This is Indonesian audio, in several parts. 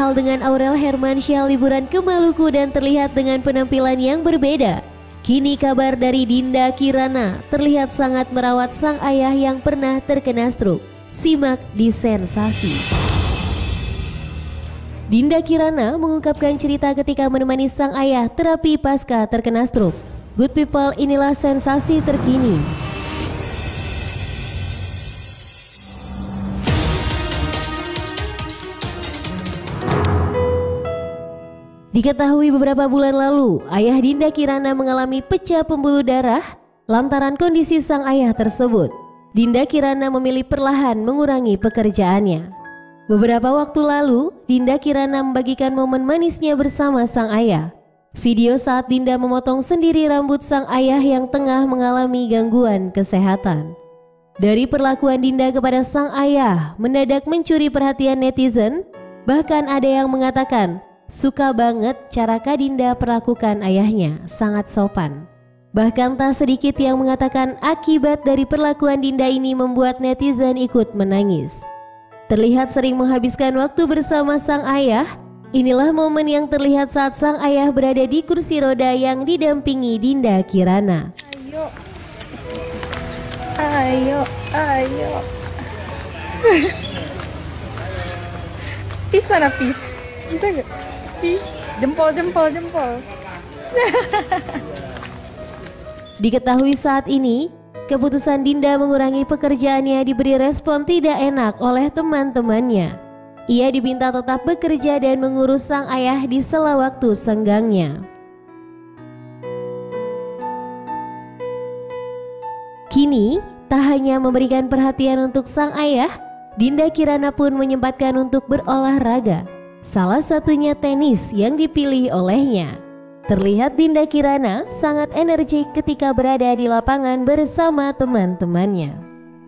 hal dengan Aurel Hermansyah liburan ke Maluku dan terlihat dengan penampilan yang berbeda. Kini kabar dari Dinda Kirana terlihat sangat merawat sang ayah yang pernah terkena stroke. Simak di Sensasi. Dinda Kirana mengungkapkan cerita ketika menemani sang ayah terapi pasca terkena stroke. Good people, inilah sensasi terkini. Diketahui beberapa bulan lalu, ayah Dinda Kirana mengalami pecah pembuluh darah lantaran kondisi sang ayah tersebut. Dinda Kirana memilih perlahan mengurangi pekerjaannya. Beberapa waktu lalu, Dinda Kirana membagikan momen manisnya bersama sang ayah. Video saat Dinda memotong sendiri rambut sang ayah yang tengah mengalami gangguan kesehatan. Dari perlakuan Dinda kepada sang ayah, mendadak mencuri perhatian netizen. Bahkan ada yang mengatakan, suka banget cara Kak Dinda perlakukan ayahnya, sangat sopan. Bahkan tak sedikit yang mengatakan akibat dari perlakuan Dinda ini membuat netizen ikut menangis. Terlihat sering menghabiskan waktu bersama sang ayah. Inilah momen yang terlihat saat sang ayah berada di kursi roda yang didampingi Dinda Kirana. Ayo. Peace mana peace? Bisa gak? Jempol. Diketahui saat ini, keputusan Dinda mengurangi pekerjaannya diberi respon tidak enak oleh teman-temannya. Ia diminta tetap bekerja dan mengurus sang ayah di sela waktu senggangnya. Kini, tak hanya memberikan perhatian untuk sang ayah, Dinda Kirana pun menyempatkan untuk berolahraga. Salah satunya tenis yang dipilih olehnya. Terlihat Dinda Kirana sangat energik ketika berada di lapangan bersama teman-temannya.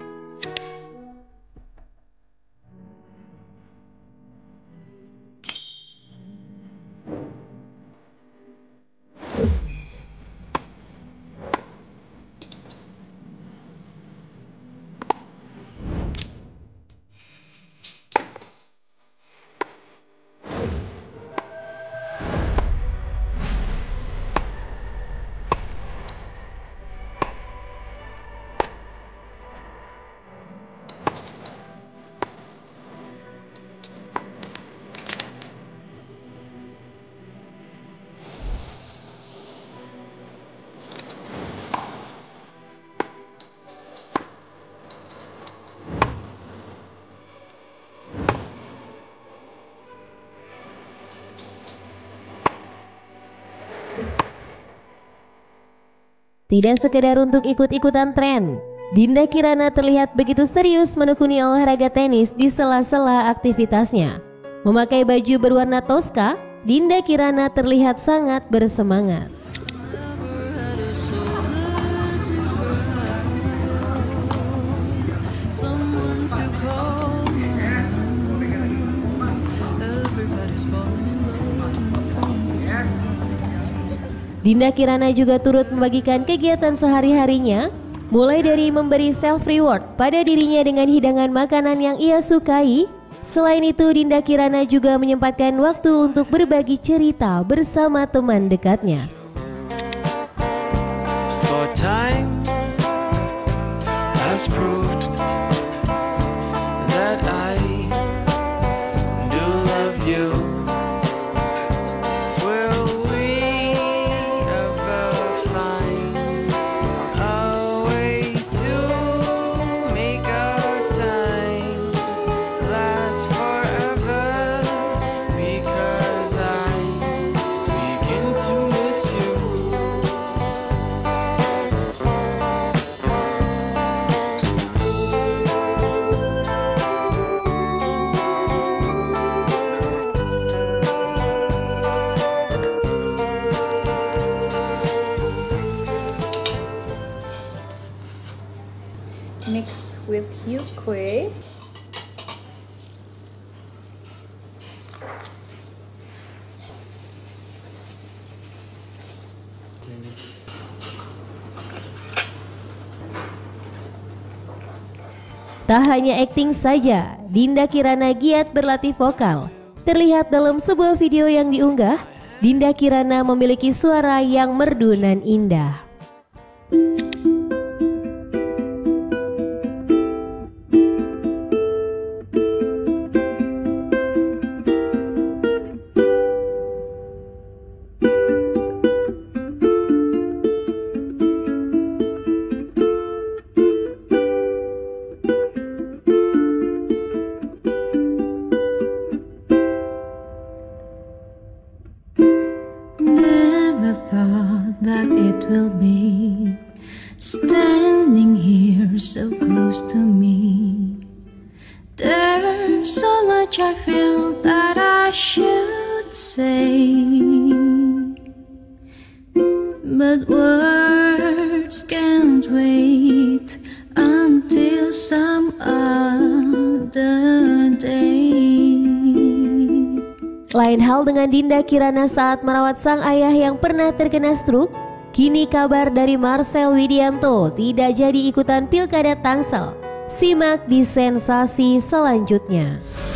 Tidak sekedar untuk ikut-ikutan tren, Dinda Kirana terlihat begitu serius menekuni olahraga tenis di sela-sela aktivitasnya. Memakai baju berwarna toska, Dinda Kirana terlihat sangat bersemangat. Dinda Kirana juga turut membagikan kegiatan sehari-harinya, mulai dari memberi self-reward pada dirinya dengan hidangan makanan yang ia sukai. Selain itu, Dinda Kirana juga menyempatkan waktu untuk berbagi cerita bersama teman dekatnya. Mix with Yukwe. Tak hanya akting saja, Dinda Kirana giat berlatih vokal. Terlihat dalam sebuah video yang diunggah, Dinda Kirana memiliki suara yang merdu dan indah. Never thought that it will be standing here so close to me. There's so much I feel that I should say, but words can't wait until some other day. Lain hal dengan Dinda Kirana saat merawat sang ayah yang pernah terkena stroke. Kini kabar dari Marcel Widianto tidak jadi ikutan Pilkada Tangsel. Simak di sensasi selanjutnya.